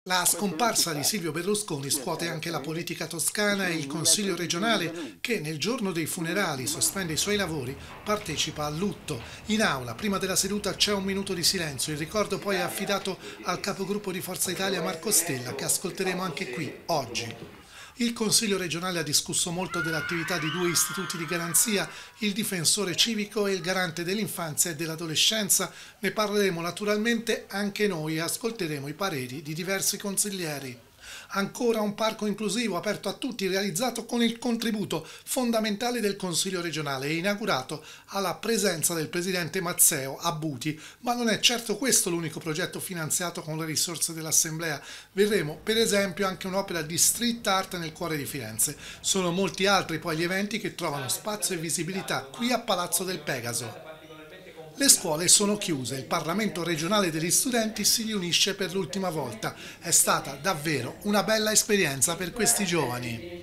La scomparsa di Silvio Berlusconi scuote anche la politica toscana e il Consiglio regionale che nel giorno dei funerali sospende i suoi lavori, partecipa al lutto. In aula, prima della seduta, c'è un minuto di silenzio. Il ricordo poi è affidato al capogruppo di Forza Italia Marco Stella, che ascolteremo anche qui, oggi. Il Consiglio regionale ha discusso molto dell'attività di due istituti di garanzia, il difensore civico e il garante dell'infanzia e dell'adolescenza. Ne parleremo naturalmente anche noi e ascolteremo i pareri di diversi consiglieri. Ancora un parco inclusivo aperto a tutti, realizzato con il contributo fondamentale del Consiglio regionale e inaugurato alla presenza del presidente Mazzeo a Buti. Ma non è certo questo l'unico progetto finanziato con le risorse dell'Assemblea. Vedremo per esempio anche un'opera di street art nel cuore di Firenze. Sono molti altri poi gli eventi che trovano spazio e visibilità qui a Palazzo del Pegaso. Le scuole sono chiuse, il Parlamento regionale degli studenti si riunisce per l'ultima volta. È stata davvero una bella esperienza per questi giovani.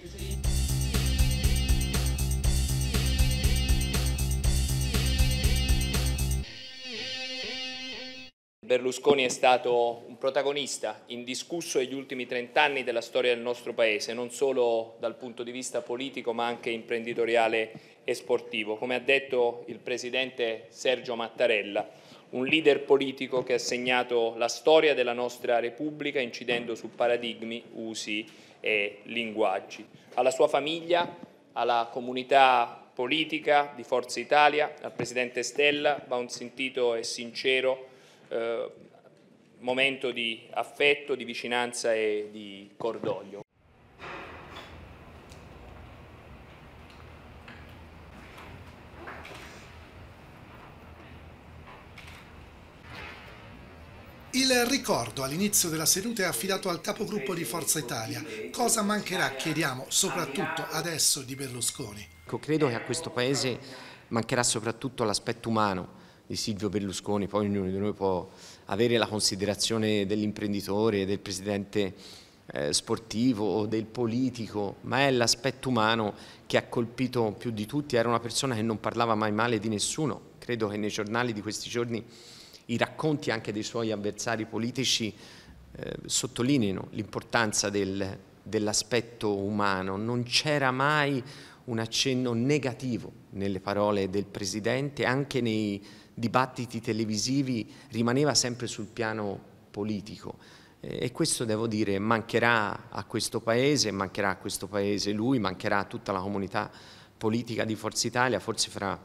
Berlusconi è stato un protagonista indiscusso degli ultimi 30 anni della storia del nostro Paese, non solo dal punto di vista politico ma anche imprenditoriale e sportivo. Come ha detto il Presidente Sergio Mattarella, un leader politico che ha segnato la storia della nostra Repubblica incidendo su paradigmi, usi e linguaggi. Alla sua famiglia, alla comunità politica di Forza Italia, al Presidente Stella va un sentito e sincero momento di affetto, di vicinanza e di cordoglio. Il ricordo all'inizio della seduta è affidato al capogruppo di Forza Italia. Cosa mancherà, chiediamo, soprattutto adesso di Berlusconi? Credo che a questo Paese mancherà soprattutto l'aspetto umano di Silvio Berlusconi. Poi ognuno di noi può avere la considerazione dell'imprenditore, del presidente sportivo o del politico, ma è l'aspetto umano che ha colpito più di tutti. Era una persona che non parlava mai male di nessuno. Credo che nei giornali di questi giorni i racconti anche dei suoi avversari politici sottolineino l'importanza dell'aspetto umano. Non c'era mai un accenno negativo nelle parole del Presidente, anche nei dibattiti televisivi rimaneva sempre sul piano politico e questo, devo dire, mancherà a questo Paese lui, mancherà a tutta la comunità politica di Forza Italia. Forse fra,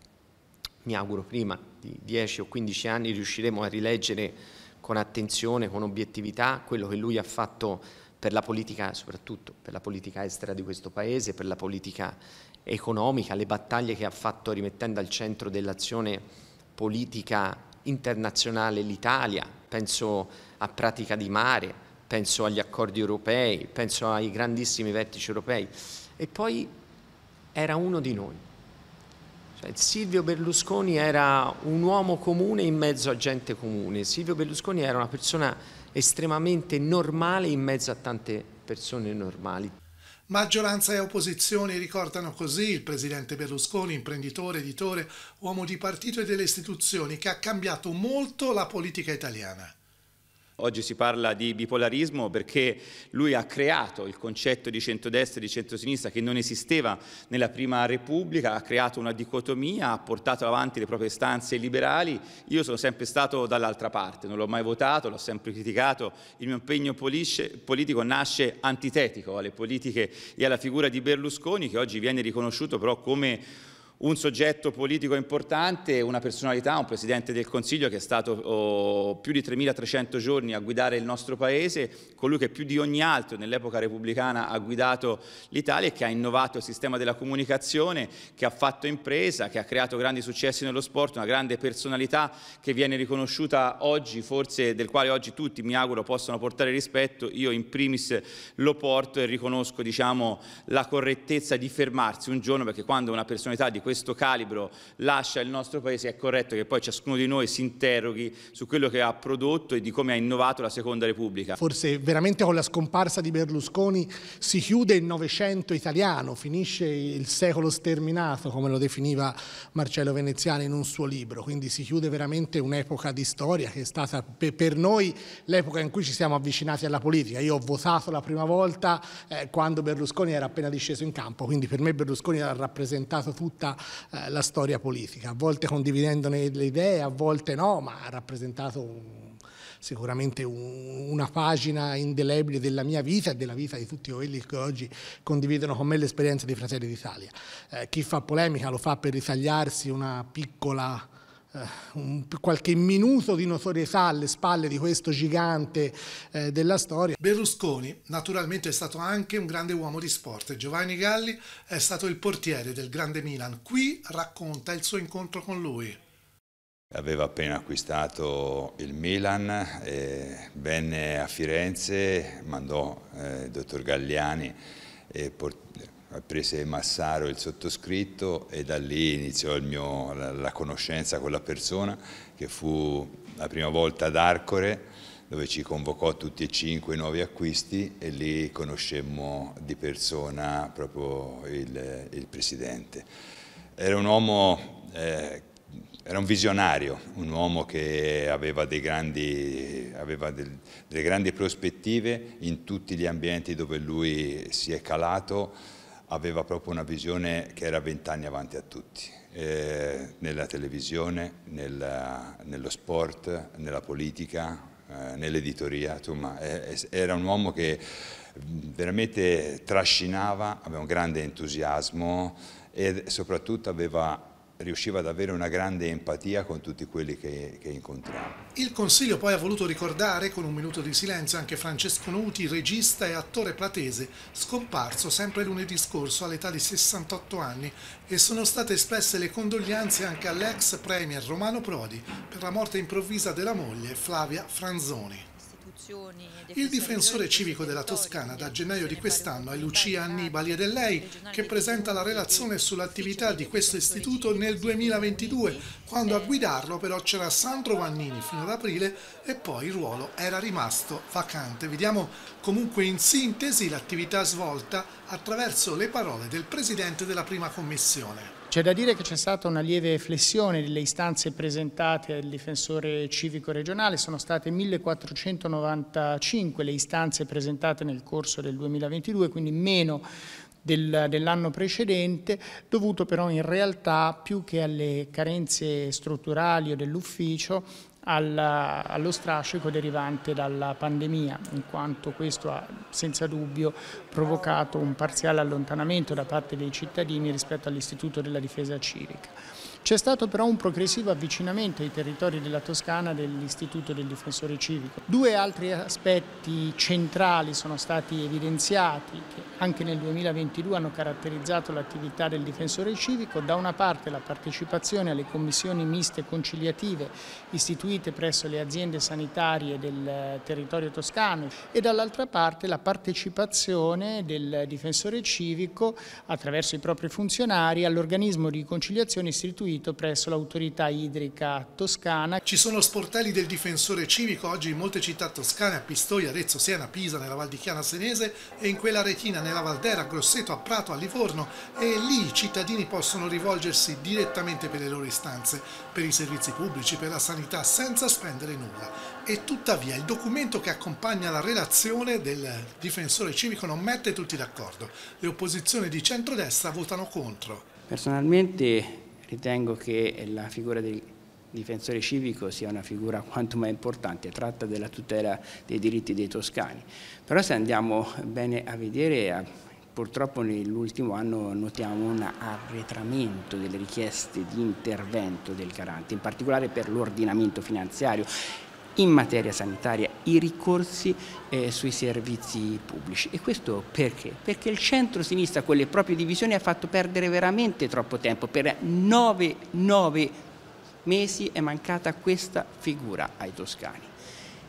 mi auguro prima di 10 o 15 anni, riusciremo a rileggere con attenzione, con obiettività quello che lui ha fatto per la politica, soprattutto per la politica estera di questo Paese, per la politica economica, le battaglie che ha fatto rimettendo al centro dell'azione politica internazionale l'Italia. Penso a Pratica di Mare, penso agli accordi europei, penso ai grandissimi vertici europei. E poi era uno di noi. Cioè, Silvio Berlusconi era un uomo comune in mezzo a gente comune. Silvio Berlusconi era una persona estremamente normale in mezzo a tante persone normali. Maggioranza e opposizione ricordano così il presidente Berlusconi, imprenditore, editore, uomo di partito e delle istituzioni, che ha cambiato molto la politica italiana. Oggi si parla di bipolarismo perché lui ha creato il concetto di centrodestra e di centrosinistra che non esisteva nella Prima Repubblica, ha creato una dicotomia, ha portato avanti le proprie istanze liberali. Io sono sempre stato dall'altra parte, non l'ho mai votato, l'ho sempre criticato. Il mio impegno politico nasce antitetico alle politiche e alla figura di Berlusconi, che oggi viene riconosciuto però come un soggetto politico importante, una personalità, un Presidente del Consiglio che è stato più di 3.300 giorni a guidare il nostro Paese, colui che più di ogni altro nell'epoca repubblicana ha guidato l'Italia e che ha innovato il sistema della comunicazione, che ha fatto impresa, che ha creato grandi successi nello sport, una grande personalità che viene riconosciuta oggi, forse del quale oggi tutti, mi auguro, possono portare rispetto. Io in primis lo porto e riconosco, diciamo, la correttezza di fermarsi un giorno, perché quando una personalità di questo calibro lascia il nostro Paese, è corretto che poi ciascuno di noi si interroghi su quello che ha prodotto e di come ha innovato la Seconda Repubblica. Forse veramente con la scomparsa di Berlusconi si chiude il Novecento italiano, finisce il secolo sterminato, come lo definiva Marcello Veneziani in un suo libro, quindi si chiude veramente un'epoca di storia che è stata per noi l'epoca in cui ci siamo avvicinati alla politica. Io ho votato la prima volta quando Berlusconi era appena disceso in campo, quindi per me Berlusconi ha rappresentato tutta la storia politica, a volte condividendone le idee, a volte no, ma ha rappresentato sicuramente una pagina indelebile della mia vita e della vita di tutti quelli che oggi condividono con me l'esperienza di Fratelli d'Italia. Chi fa polemica lo fa per ritagliarsi una piccola qualche minuto di notorietà alle spalle di questo gigante della storia. Berlusconi naturalmente è stato anche un grande uomo di sport. Giovanni Galli è stato il portiere del grande Milan. Qui racconta il suo incontro con lui. Aveva appena acquistato il Milan, venne a Firenze, mandò il dottor Galliani e prese Massaro, il sottoscritto, e da lì iniziò la conoscenza con la persona, che fu la prima volta ad Arcore, dove ci convocò tutti e 5 i nuovi acquisti, e lì conoscemmo di persona proprio il presidente. Era un uomo, era un visionario, un uomo che aveva delle grandi prospettive in tutti gli ambienti dove lui si è calato. Aveva proprio una visione che era 20 anni avanti a tutti, nella televisione, nello sport, nella politica, nell'editoria, insomma era un uomo che veramente trascinava, aveva un grande entusiasmo e soprattutto riusciva ad avere una grande empatia con tutti quelli che incontrava. Il Consiglio poi ha voluto ricordare con un minuto di silenzio anche Francesco Nuti, regista e attore pratese, scomparso sempre lunedì scorso all'età di 68 anni, e sono state espresse le condoglianze anche all'ex premier Romano Prodi per la morte improvvisa della moglie Flavia Franzoni. Il difensore civico della Toscana da gennaio di quest'anno è Lucia Annibali ed è lei che presenta la relazione sull'attività di questo istituto nel 2022, quando a guidarlo però c'era Sandro Vannini fino ad aprile e poi il ruolo era rimasto vacante. Vediamo comunque in sintesi l'attività svolta attraverso le parole del presidente della prima commissione. C'è da dire che c'è stata una lieve flessione delle istanze presentate al difensore civico regionale, sono state 1495 le istanze presentate nel corso del 2022, quindi meno dell'anno precedente, dovuto però in realtà più che alle carenze strutturali o dell'ufficio allo strascico derivante dalla pandemia, in quanto questo ha senza dubbio provocato un parziale allontanamento da parte dei cittadini rispetto all'Istituto della Difesa Civica. C'è stato però un progressivo avvicinamento ai territori della Toscana dell'Istituto del Difensore Civico. Due altri aspetti centrali sono stati evidenziati, che anche nel 2022 hanno caratterizzato l'attività del Difensore Civico. Da una parte la partecipazione alle commissioni miste conciliative istituite presso le aziende sanitarie del territorio toscano e dall'altra parte la partecipazione del Difensore Civico attraverso i propri funzionari all'organismo di conciliazione istituito presso l'autorità idrica toscana. Ci sono sportelli del Difensore Civico oggi in molte città toscane, a Pistoia, Arezzo, Siena, Pisa, nella Val di Chiana Senese e in quella aretina nella Valdera, a Grosseto, a Prato, a Livorno, e lì i cittadini possono rivolgersi direttamente per le loro istanze, per i servizi pubblici, per la sanità, senza spendere nulla. E tuttavia il documento che accompagna la relazione del Difensore Civico non mette tutti d'accordo. Le opposizioni di centrodestra votano contro. Personalmente ritengo che la figura del difensore civico sia una figura quanto mai importante, tratta della tutela dei diritti dei toscani. Però se andiamo bene a vedere, purtroppo nell'ultimo anno notiamo un arretramento delle richieste di intervento del garante, in particolare per l'ordinamento finanziario, in materia sanitaria, i ricorsi sui servizi pubblici. E questo perché? Perché il centro-sinistra con le proprie divisioni ha fatto perdere veramente troppo tempo. Per 9 mesi è mancata questa figura ai toscani.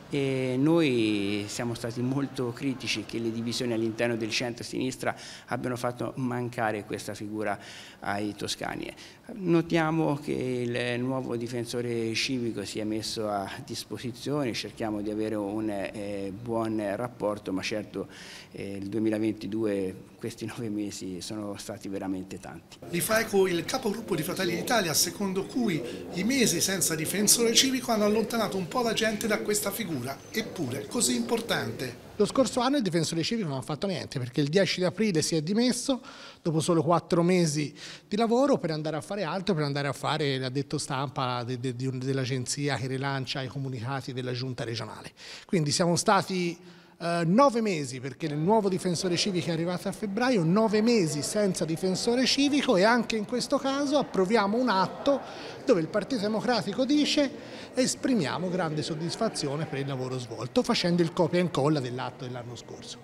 E noi siamo stati molto critici che le divisioni all'interno del centro-sinistra abbiano fatto mancare questa figura ai toscani. Notiamo che il nuovo difensore civico si è messo a disposizione, cerchiamo di avere un buon rapporto, ma certo il 2022, questi 9 mesi sono stati veramente tanti. Li fa eco il capogruppo di Fratelli d'Italia, secondo cui i mesi senza difensore civico hanno allontanato un po' la gente da questa figura, eppure così importante. Lo scorso anno il difensore civico non ha fatto niente, perché il 10 di aprile si è dimesso dopo solo 4 mesi di lavoro per andare a fare altro, per andare a fare l'addetto stampa dell'agenzia che rilancia i comunicati della giunta regionale. Quindi siamo stati 9 mesi, perché il nuovo difensore civico è arrivato a febbraio, 9 mesi senza difensore civico, e anche in questo caso approviamo un atto dove il Partito Democratico dice: esprimiamo grande soddisfazione per il lavoro svolto, facendo il copia e incolla dell'atto dell'anno scorso.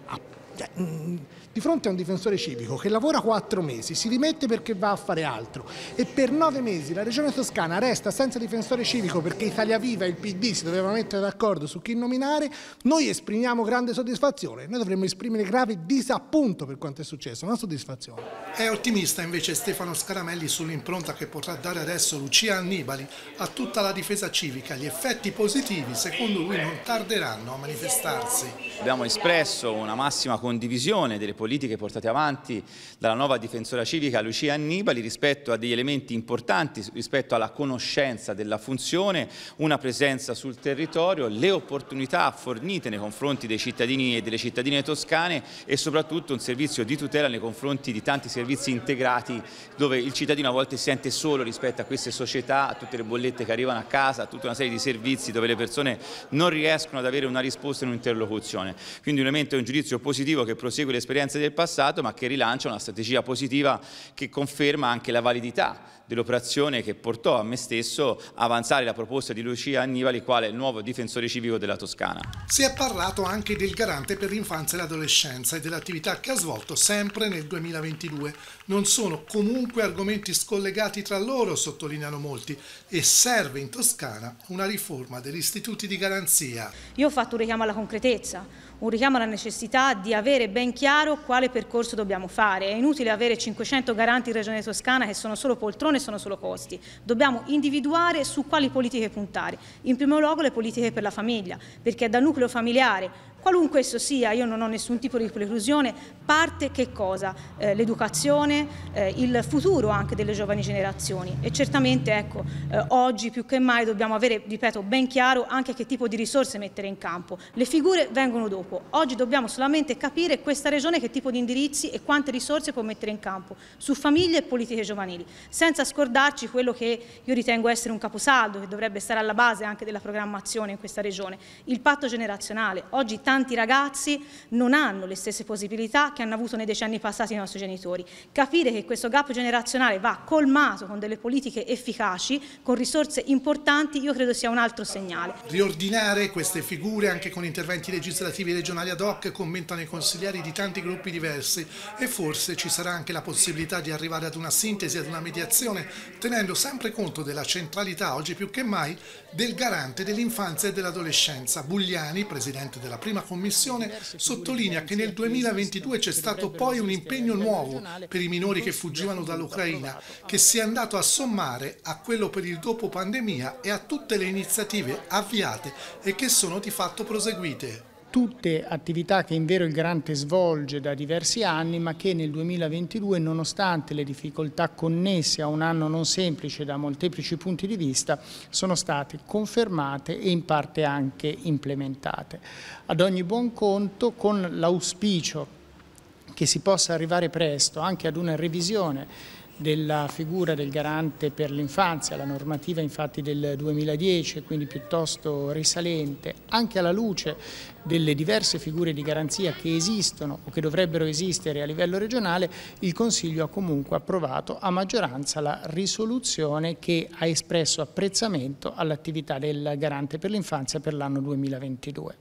Di fronte a un difensore civico che lavora 4 mesi, si dimette perché va a fare altro, e per 9 mesi la Regione Toscana resta senza difensore civico perché Italia Viva e il PD si dovevano mettere d'accordo su chi nominare, noi esprimiamo grande soddisfazione. Noi dovremmo esprimere grave disappunto per quanto è successo, non soddisfazione. È ottimista invece Stefano Scaramelli sull'impronta che potrà dare adesso Lucia Annibali a tutta la difesa civica. Gli effetti positivi, secondo lui, non tarderanno a manifestarsi. Abbiamo espresso una massima condivisione delle politiche portate avanti dalla nuova difensora civica Lucia Annibali rispetto a degli elementi importanti, rispetto alla conoscenza della funzione, una presenza sul territorio, le opportunità fornite nei confronti dei cittadini e delle cittadine toscane, e soprattutto un servizio di tutela nei confronti di tanti servizi integrati dove il cittadino a volte si sente solo rispetto a queste società, a tutte le bollette che arrivano a casa, a tutta una serie di servizi dove le persone non riescono ad avere una risposta in un'interlocuzione. Quindi un elemento, un giudizio positivo che prosegue l'esperienza del passato, ma che rilancia una strategia positiva che conferma anche la validità dell'operazione che portò a me stesso a avanzare la proposta di Lucia Annibali quale il nuovo difensore civico della Toscana. Si è parlato anche del garante per l'infanzia e l'adolescenza e dell'attività che ha svolto sempre nel 2022. Non sono comunque argomenti scollegati tra loro, sottolineano molti, e serve in Toscana una riforma degli istituti di garanzia. Io ho fatto un richiamo alla concretezza, un richiamo alla necessità di avere ben chiaro quale percorso dobbiamo fare. È inutile avere 500 garanti in Regione Toscana che sono solo poltrone e sono solo costi. Dobbiamo individuare su quali politiche puntare. In primo luogo le politiche per la famiglia, perché dal nucleo familiare, qualunque esso sia, io non ho nessun tipo di preclusione, parte che cosa? L'educazione, il futuro anche delle giovani generazioni, e certamente ecco, oggi più che mai dobbiamo avere, ripeto, ben chiaro anche che tipo di risorse mettere in campo. Le figure vengono dopo, oggi dobbiamo solamente capire questa Regione che tipo di indirizzi e quante risorse può mettere in campo su famiglie e politiche giovanili, senza scordarci quello che io ritengo essere un caposaldo che dovrebbe stare alla base anche della programmazione in questa Regione, il patto generazionale. Oggi tanti ragazzi non hanno le stesse possibilità che hanno avuto nei decenni passati i nostri genitori. Capire che questo gap generazionale va colmato con delle politiche efficaci, con risorse importanti, io credo sia un altro segnale. Riordinare queste figure anche con interventi legislativi regionali ad hoc, commentano i consiglieri di tanti gruppi diversi, e forse ci sarà anche la possibilità di arrivare ad una sintesi, ad una mediazione, tenendo sempre conto della centralità, oggi più che mai, del garante dell'infanzia e dell'adolescenza. Bugliani, presidente della prima commissione, sottolinea che nel 2022 c'è stato poi un impegno nuovo per i minori che fuggivano dall'Ucraina, che si è andato a sommare a quello per il dopo pandemia e a tutte le iniziative avviate e che sono di fatto proseguite. Tutte attività che in vero il garante svolge da diversi anni, ma che nel 2022, nonostante le difficoltà connesse a un anno non semplice da molteplici punti di vista, sono state confermate e in parte anche implementate. Ad ogni buon conto, con l'auspicio che si possa arrivare presto anche ad una revisione della figura del garante per l'infanzia, la normativa infatti del 2010, quindi piuttosto risalente, anche alla luce delle diverse figure di garanzia che esistono o che dovrebbero esistere a livello regionale, il Consiglio ha comunque approvato a maggioranza la risoluzione che ha espresso apprezzamento all'attività del garante per l'infanzia per l'anno 2022.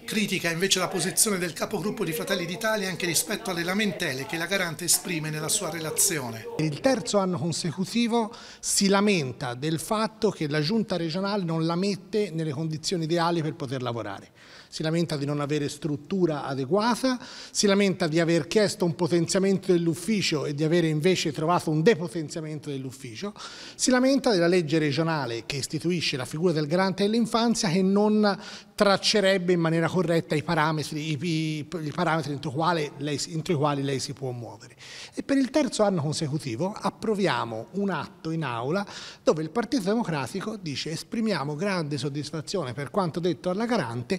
Critica invece la posizione del capogruppo di Fratelli d'Italia anche rispetto alle lamentele che la Garante esprime nella sua relazione. Il terzo anno consecutivo si lamenta del fatto che la giunta regionale non la mette nelle condizioni ideali per poter lavorare. Si lamenta di non avere struttura adeguata, si lamenta di aver chiesto un potenziamento dell'ufficio e di avere invece trovato un depotenziamento dell'ufficio, si lamenta della legge regionale che istituisce la figura del garante dell'infanzia che non traccerebbe in maniera corretta i parametri entro i quali lei si può muovere. E per il terzo anno consecutivo approviamo un atto in aula dove il Partito Democratico dice: esprimiamo grande soddisfazione per quanto detto alla Garante,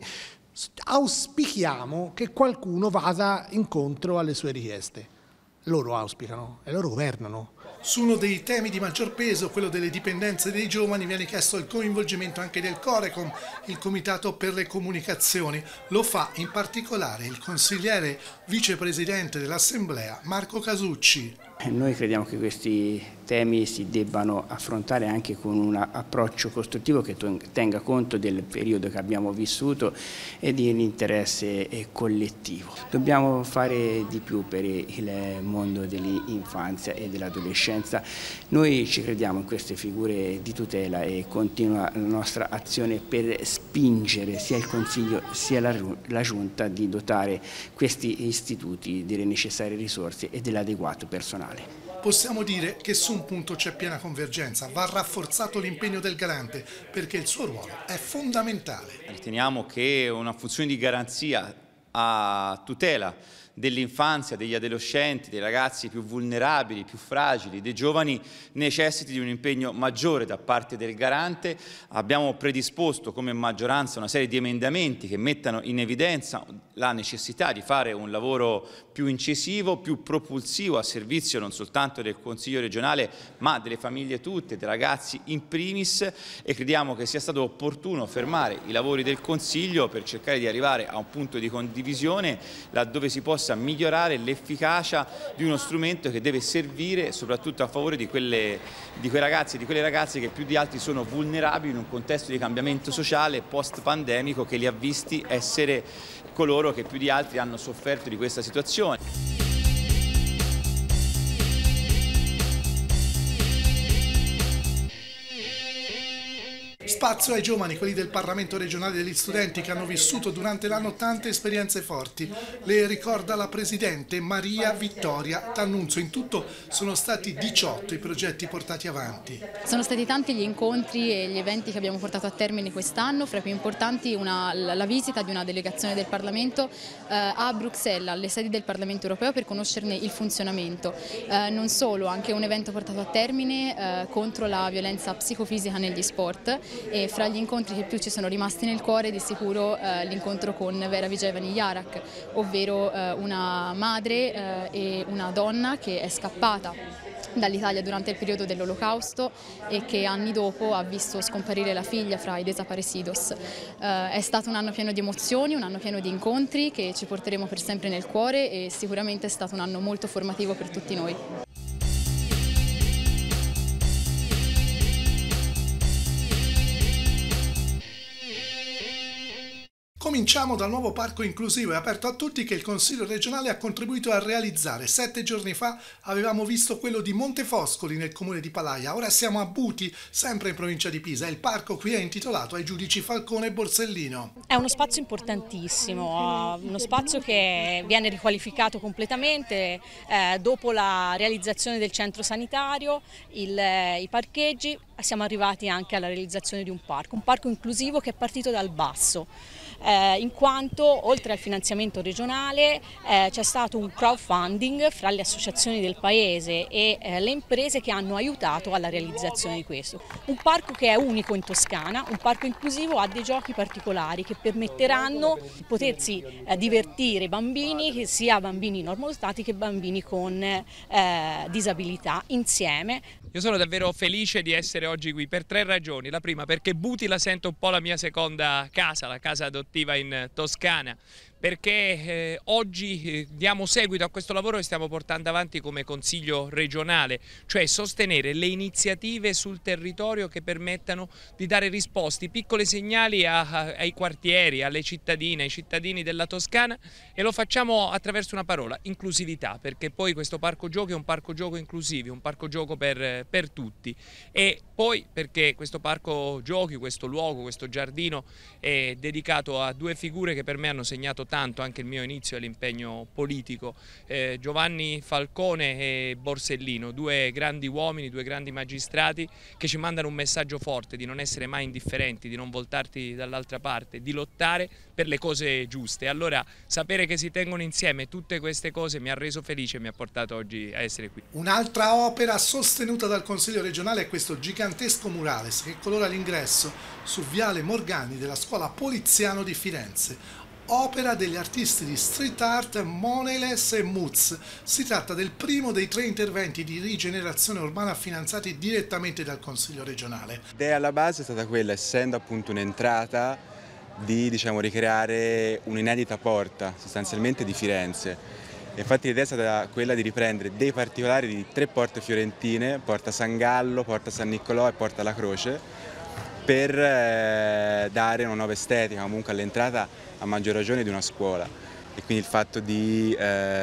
auspichiamo che qualcuno vada incontro alle sue richieste. Loro auspicano e loro governano. Su uno dei temi di maggior peso, quello delle dipendenze dei giovani, viene chiesto il coinvolgimento anche del Corecom, il Comitato per le Comunicazioni. Lo fa in particolare il consigliere vicepresidente dell'Assemblea Marco Casucci. Noi crediamo che questi temi si debbano affrontare anche con un approccio costruttivo che tenga conto del periodo che abbiamo vissuto e dell'interesse collettivo. Dobbiamo fare di più per il mondo dell'infanzia e dell'adolescenza. Noi ci crediamo in queste figure di tutela e continua la nostra azione per spingere sia il Consiglio sia la Giunta di dotare questi istituti delle necessarie risorse e dell'adeguato personale. Possiamo dire che su un punto c'è piena convergenza: va rafforzato l'impegno del Garante perché il suo ruolo è fondamentale. Riteniamo che una funzione di garanzia a tutela dell'infanzia, degli adolescenti, dei ragazzi più vulnerabili, più fragili, dei giovani, necessiti di un impegno maggiore da parte del Garante. Abbiamo predisposto come maggioranza una serie di emendamenti che mettano in evidenza la necessità di fare un lavoro più incisivo, più propulsivo a servizio non soltanto del Consiglio regionale ma delle famiglie tutte, dei ragazzi in primis, e crediamo che sia stato opportuno fermare i lavori del Consiglio per cercare di arrivare a un punto di condivisione laddove si possa migliorare l'efficacia di uno strumento che deve servire soprattutto a favore di quei ragazzi e di quelle ragazze che più di altri sono vulnerabili in un contesto di cambiamento sociale post-pandemico che li ha visti essere coloro che più di altri hanno sofferto di questa situazione. Spazio ai giovani, quelli del Parlamento regionale degli studenti che hanno vissuto durante l'anno tante esperienze forti. Le ricorda la Presidente Maria Vittoria D'Annunzio. In tutto sono stati 18 i progetti portati avanti. Sono stati tanti gli incontri e gli eventi che abbiamo portato a termine quest'anno, fra i più importanti la visita di una delegazione del Parlamento a Bruxelles, alle sedi del Parlamento europeo, per conoscerne il funzionamento. Non solo, anche un evento portato a termine contro la violenza psicofisica negli sport. E fra gli incontri che più ci sono rimasti nel cuore di sicuro l'incontro con Vera Vigevani Jarak, ovvero una madre e una donna che è scappata dall'Italia durante il periodo dell'Olocausto e che anni dopo ha visto scomparire la figlia fra i desaparecidos. È stato un anno pieno di emozioni, un anno pieno di incontri che ci porteremo per sempre nel cuore e sicuramente è stato un anno molto formativo per tutti noi. Cominciamo dal nuovo parco inclusivo e aperto a tutti che il Consiglio regionale ha contribuito a realizzare. 7 giorni fa avevamo visto quello di Montefoscoli nel comune di Palaia, ora siamo a Buti, sempre in provincia di Pisa. Il parco qui è intitolato ai giudici Falcone e Borsellino. È uno spazio importantissimo, uno spazio che viene riqualificato completamente dopo la realizzazione del centro sanitario, i parcheggi. Siamo arrivati anche alla realizzazione di un parco inclusivo che è partito dal basso. In quanto oltre al finanziamento regionale c'è stato un crowdfunding fra le associazioni del paese e le imprese che hanno aiutato alla realizzazione di questo. Un parco che è unico in Toscana, un parco inclusivo, ha dei giochi particolari che permetteranno di potersi divertire i bambini, sia bambini normodotati che bambini con disabilità insieme. Io sono davvero felice di essere oggi qui per 3 ragioni. La prima, perché Buti la sento un po' la mia seconda casa, la casa adottiva in Toscana. perché oggi diamo seguito a questo lavoro che stiamo portando avanti come Consiglio regionale, cioè sostenere le iniziative sul territorio che permettano di dare risposte, piccoli segnali ai quartieri, alle cittadine, ai cittadini della Toscana, e lo facciamo attraverso una parola: inclusività, perché poi questo parco giochi è un parco gioco inclusivo, un parco gioco per tutti, e poi perché questo parco giochi, questo luogo, questo giardino è dedicato a due figure che per me hanno segnato tanto anche il mio inizio e l'impegno politico, Giovanni Falcone e Borsellino, due grandi uomini, due grandi magistrati che ci mandano un messaggio forte di non essere mai indifferenti, di non voltarti dall'altra parte, di lottare per le cose giuste. Allora sapere che si tengono insieme tutte queste cose mi ha reso felice e mi ha portato oggi a essere qui. Un'altra opera sostenuta dal Consiglio regionale è questo gigantesco murales che colora l'ingresso sul viale Morgani della Scuola Poliziano di Firenze, opera degli artisti di street art Moneyles e Muz. Si tratta del primo dei 3 interventi di rigenerazione urbana finanziati direttamente dal Consiglio regionale. L'idea alla base è stata quella, essendo appunto un'entrata, di ricreare un'inedita porta sostanzialmente di Firenze. Infatti l'idea è stata quella di riprendere dei particolari di 3 porte fiorentine, Porta San Gallo, Porta San Niccolò e Porta La Croce, per dare una nuova estetica comunque all'entrata, a maggior ragione di una scuola, e quindi il fatto di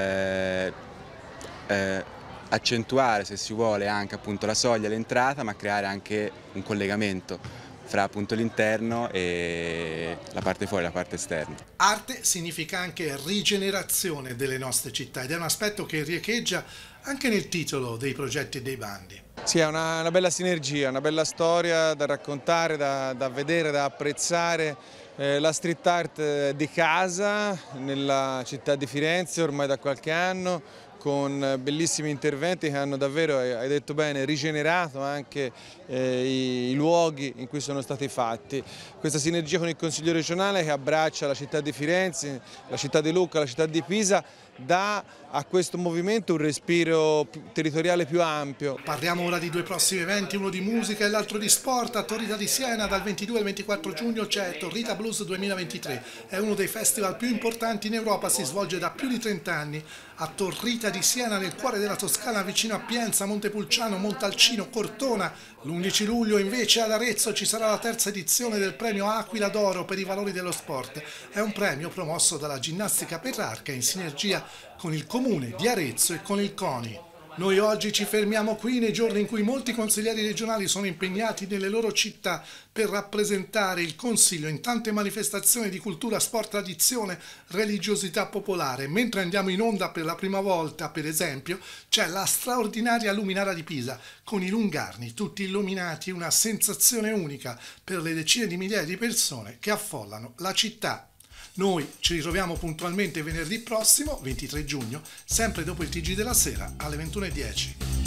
accentuare, se si vuole, anche appunto la soglia all'entrata, ma creare anche un collegamento fra appunto l'interno e la parte fuori, la parte esterna. Arte significa anche rigenerazione delle nostre città ed è un aspetto che riecheggia anche nel titolo dei progetti e dei bandi. Sì, è una bella sinergia, una bella storia da raccontare, da vedere, da apprezzare. La street art di casa nella città di Firenze ormai da qualche anno, con bellissimi interventi che hanno davvero, hai detto bene, rigenerato anche i luoghi in cui sono stati fatti. Questa sinergia con il Consiglio regionale che abbraccia la città di Firenze, la città di Lucca, la città di Pisa, dà a questo movimento un respiro territoriale più ampio. Parliamo ora di 2 prossimi eventi, uno di musica e l'altro di sport. A Torrita di Siena dal 22 al 24 giugno c'è Torrita Blues 2023, è uno dei festival più importanti in Europa, si svolge da più di 30 anni a Torrita di Siena, nel cuore della Toscana, vicino a Pienza, Montepulciano, Montalcino, Cortona. L'11 luglio invece ad Arezzo ci sarà la 3ª edizione del premio Aquila d'Oro per i valori dello sport. È un premio promosso dalla Ginnastica Petrarca in sinergia con il comune di Arezzo e con il CONI. Noi oggi ci fermiamo qui nei giorni in cui molti consiglieri regionali sono impegnati nelle loro città per rappresentare il Consiglio in tante manifestazioni di cultura, sport, tradizione, religiosità popolare. Mentre andiamo in onda per la prima volta, per esempio, c'è la straordinaria Luminara di Pisa, con i lungarni tutti illuminati, una sensazione unica per le decine di migliaia di persone che affollano la città. Noi ci ritroviamo puntualmente venerdì prossimo, 23 giugno, sempre dopo il TG della sera alle 21:10.